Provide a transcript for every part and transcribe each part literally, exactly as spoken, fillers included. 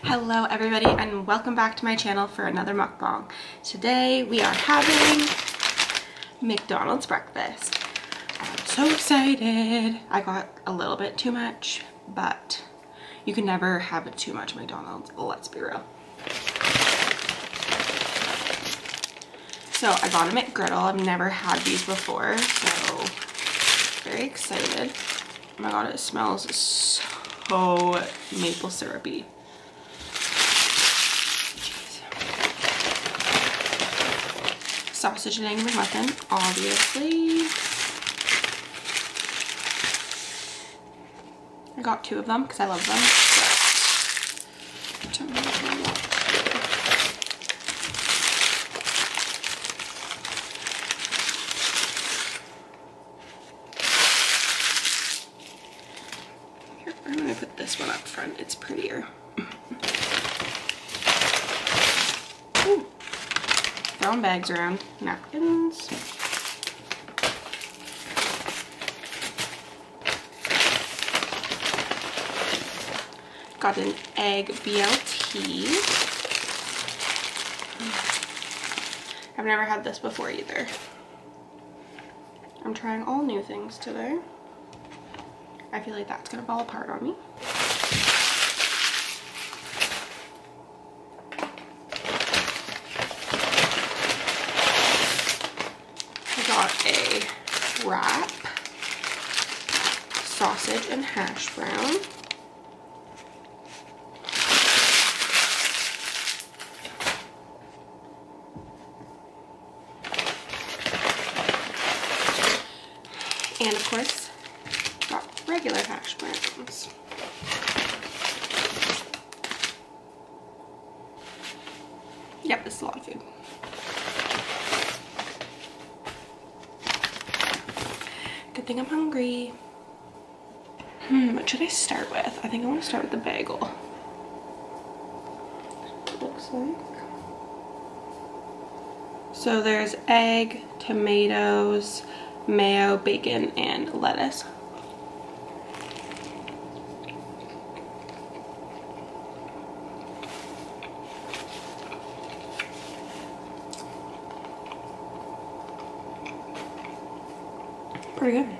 Hello everybody and welcome back to my channel for another mukbang. Today we are having McDonald's breakfast. I'm so excited. I got a little bit too much, but you can never have too much McDonald's, let's be real. So I got a McGriddle. I've never had these before, so very excited. Oh my god, it smells so maple syrupy. Sausage and egg McMuffin, obviously. I got two of them because I love them. Here, I'm going to put this one up front. It's prettier. Ooh. Throwing bags around. Napkins. Got an egg B L T. I've never had this before either. I'm trying all new things today. I feel like that's gonna fall apart on me. Got a wrap, sausage and hash brown, and of course got regular hash browns. Yep, this is a lot of food. Good thing I'm hungry. Hmm, what should I start with? I think I want to start with the bagel. It looks like. So there's egg, tomatoes, mayo, bacon, and lettuce. Pretty good.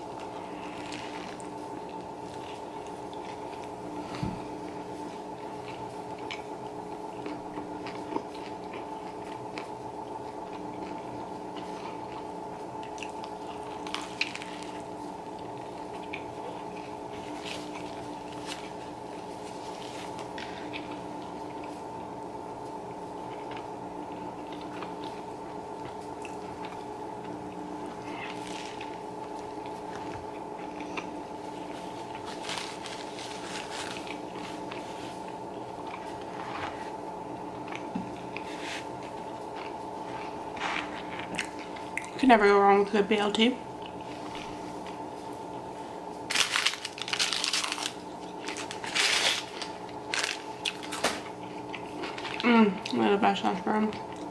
Can never go wrong with a good B L T. Mmm, one of the best hash brown.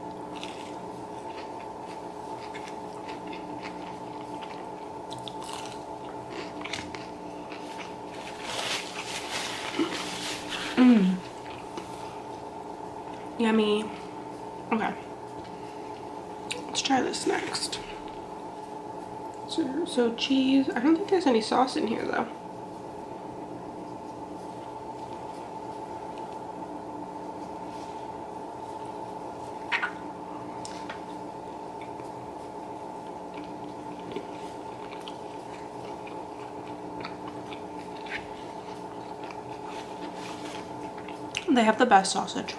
Mmm. Yummy. Okay. Let's try this next. So, so cheese. I don't think there's any sauce in here though. They have the best sausage.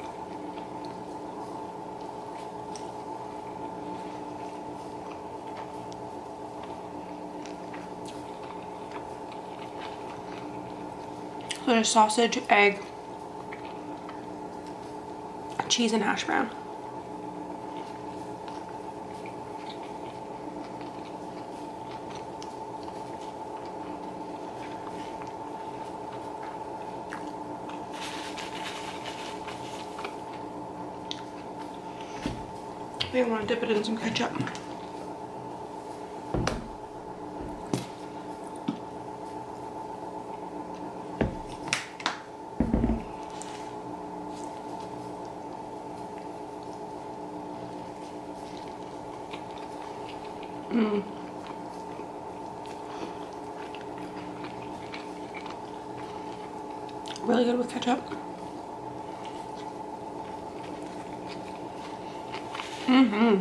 So there's sausage, egg, cheese, and hash brown. I think I want to dip it in some ketchup. Mm. Really good with ketchup. Mm-hmm.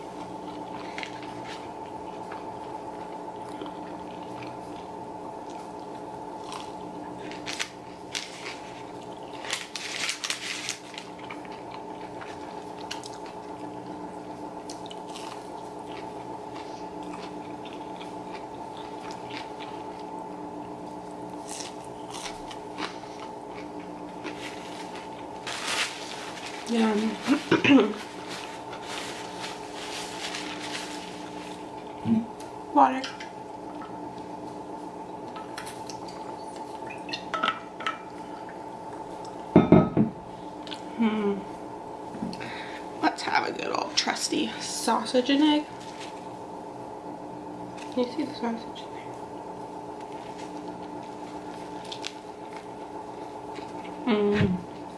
Yum. Water. Hmm. Let's have a good old trusty sausage and egg. Can you see the sausage in there? Mmm.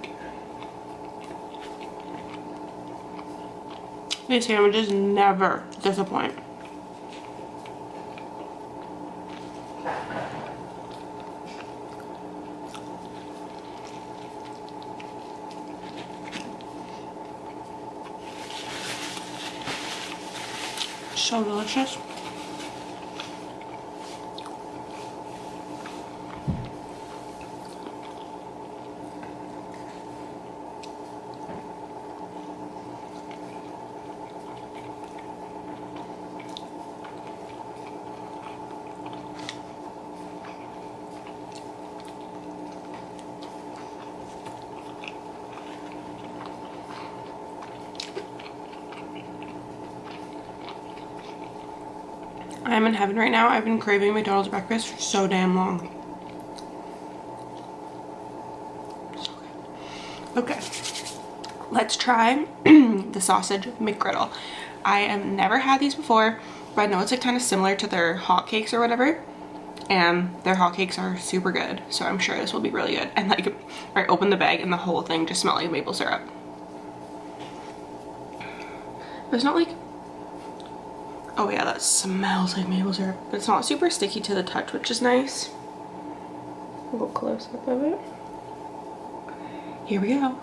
These sandwiches never disappoint. So delicious. I'm in heaven right now. I've been craving McDonald's breakfast for so damn long. So good. Okay, let's try the sausage McGriddle. I have never had these before, but I know it's like kind of similar to their hotcakes or whatever, and their hotcakes are super good, so I'm sure this will be really good. And like, I opened the bag and the whole thing just smelled like maple syrup. But it's not like, oh yeah, that smells like maple syrup, but it's not super sticky to the touch, which is nice. A little close up of it. Here we go.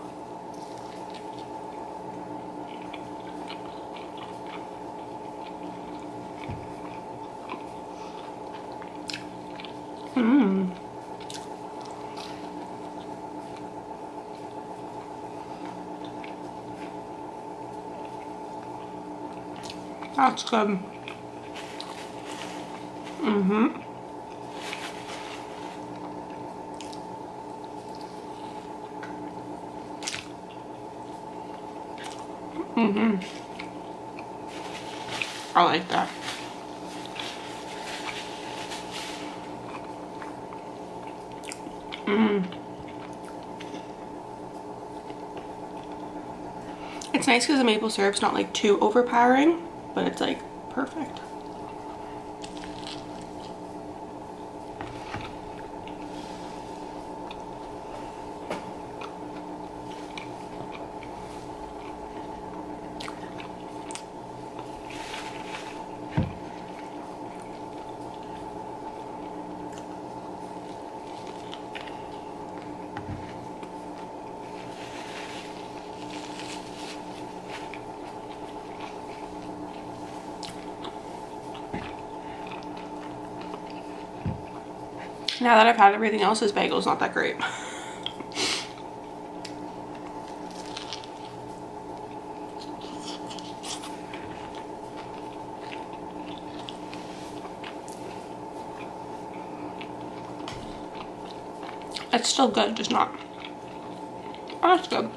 Mmm. That's good. Mm-hmm. Mm-hmm. I like that. Mm. It's nice because the maple syrup's not like too overpowering, but it's like perfect. Now that I've had everything else, this bagel's not that great. It's still good, just not. Oh, that's good.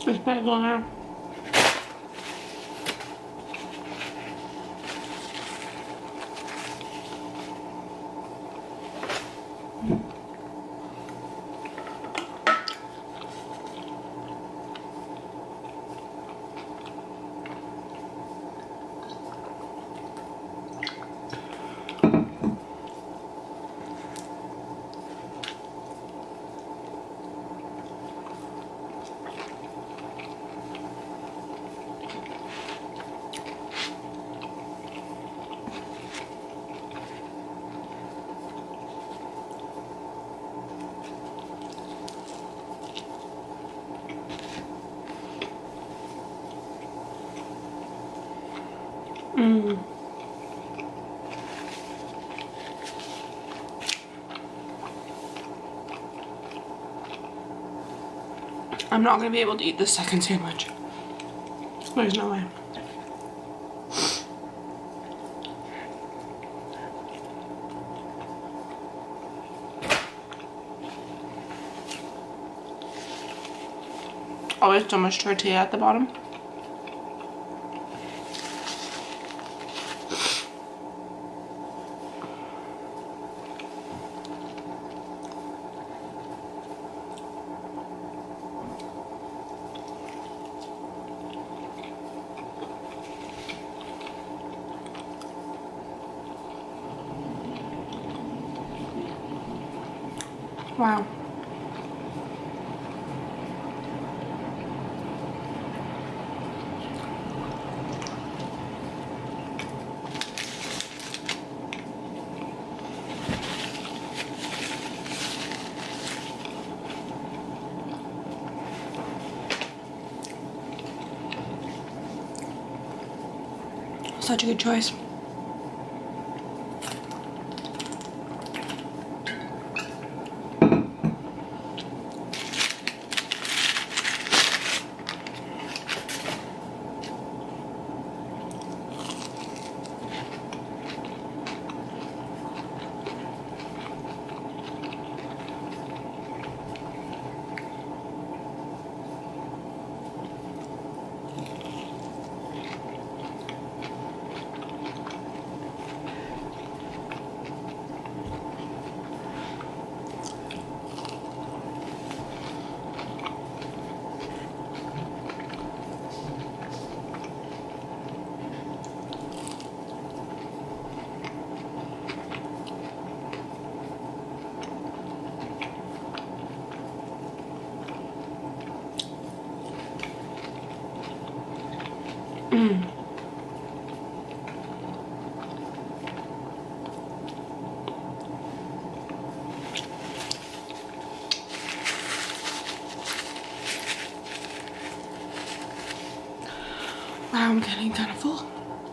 This bagel now. Mmm. I'm not gonna be able to eat this second sandwich. There's no way. Always so much tortilla at the bottom. Wow. Such a good choice. Mm. Wow, I'm getting kind of full.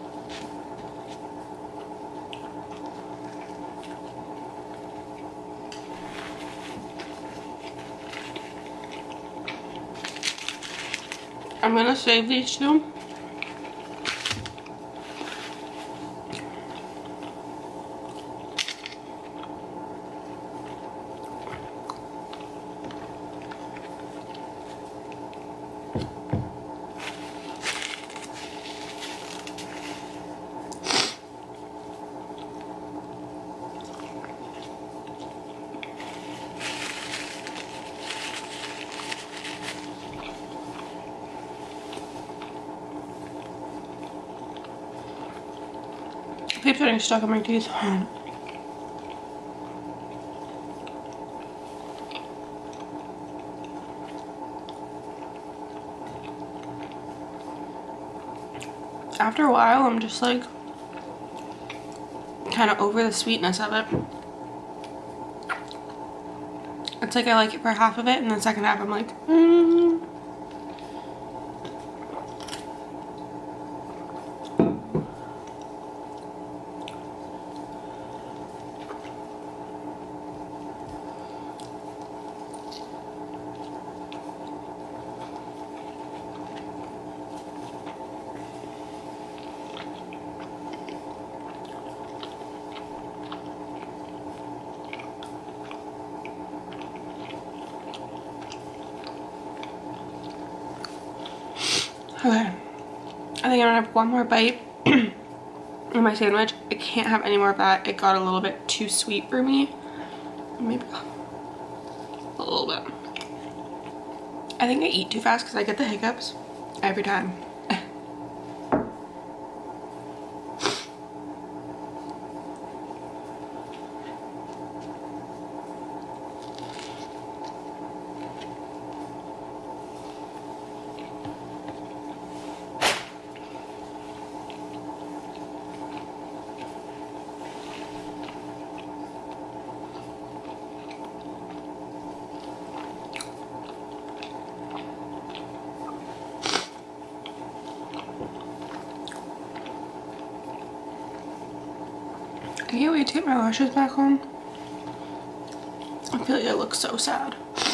I'm gonna save these two. It keeps getting stuck in my teeth. After a while, I'm just like kind of over the sweetness of it. It's like I like it for half of it, and the second half I'm like, mm. Okay, I think I'm gonna have one more bite in my sandwich. I can't have any more of that. It got a little bit too sweet for me. Maybe a little bit. I think I eat too fast because I get the hiccups every time. I can't wait to get my lashes back on. I feel like I look so sad.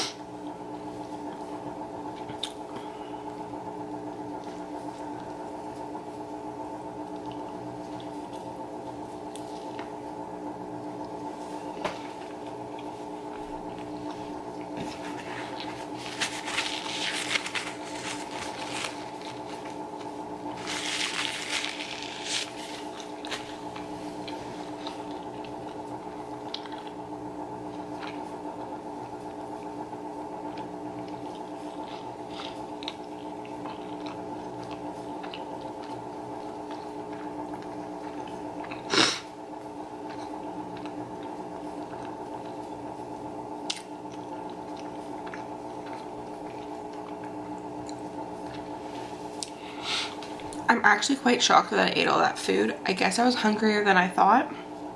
I'm actually quite shocked that I ate all that food. I guess I was hungrier than I thought.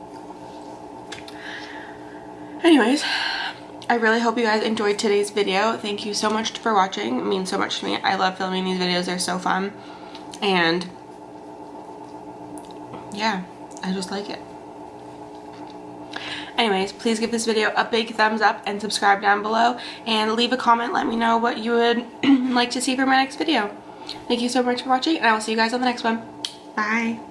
Anyways, I really hope you guys enjoyed today's video. Thank you so much for watching. It means so much to me. I love filming these videos. They're so fun. And yeah, I just like it. Anyways, please give this video a big thumbs up and subscribe down below. And leave a comment. Let me know what you would like to see for my next video. Thank you so much for watching, and I will see you guys on the next one. Bye.